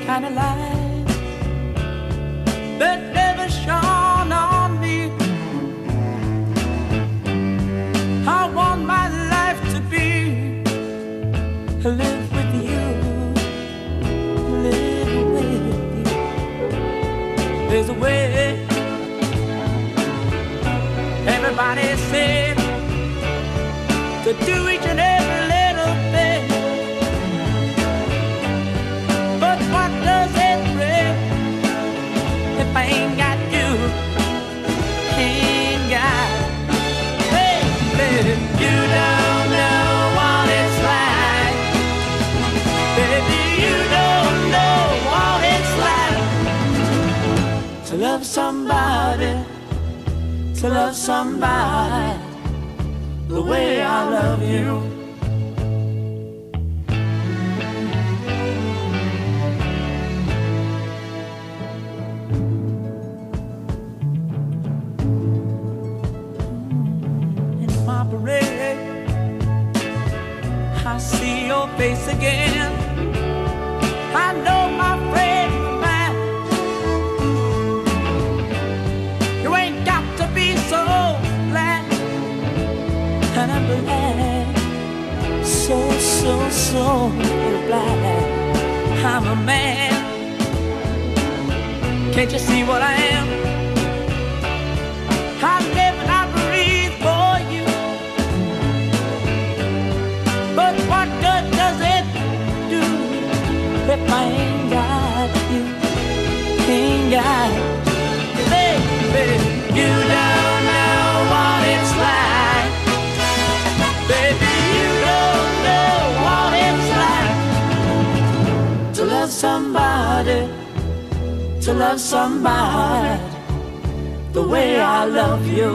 kind of light that never shone on me. I want my life to be live with you, live with you. There's a way. Everybody said to do each and every little thing, but what does it bring if I ain't got you? Ain't got, baby, you don't know what it's like. Baby, you don't know what it's like to love somebody, to love somebody the way I love you. In my parade, I see your face again. I know my friend of mine, you ain't got to be so glad. And I'm glad, so glad I'm a man. Can't you see what I am? I live and I breathe for you. But what good does it do if I ain't got you? Ain't got you, baby. You don't know what it's like. Baby, you don't know what it's like to love somebody, to love somebody the way I love you.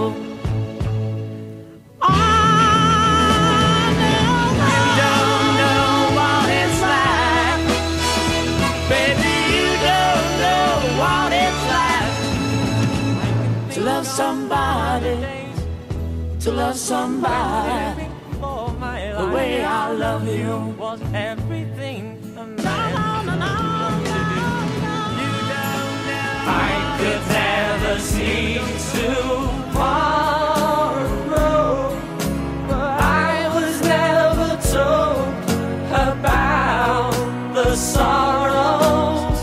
Oh, no, you don't know what it's like. Baby, you don't know what it's like to love somebody, to love somebody the way I love you. Was everything a man you don't know. I could never see tomorrow, but I was never told about the sorrows.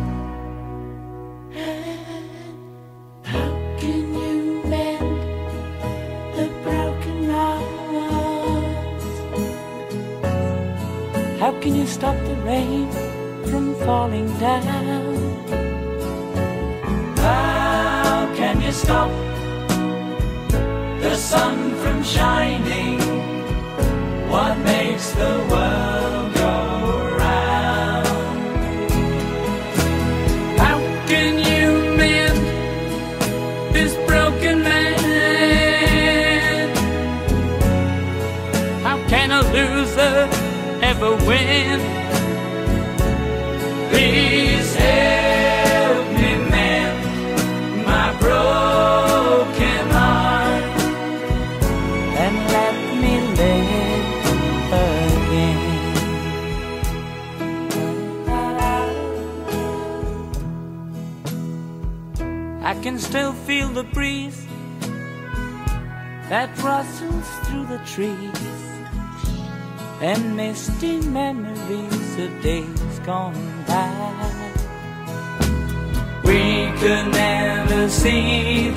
How can you mend the broken heart? How can you stop the rain from falling down? How can you stop the sun from shining? What makes the world go round? How can you mend this broken man? How can a loser ever win? Please help me mend my broken heart and let me live again. I can still feel the breeze that rustles through the trees, and misty memories of days gone by. We could never see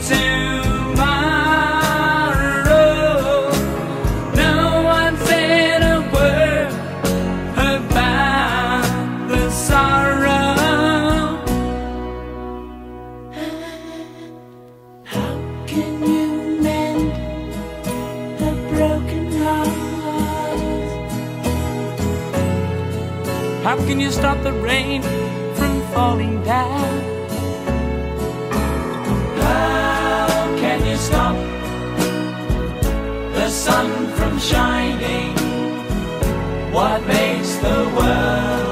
tomorrow. No one said a word about the sorrow. How can you mend a broken heart? How can you stop the rain from falling down? How can you stop the sun from shining? What makes the world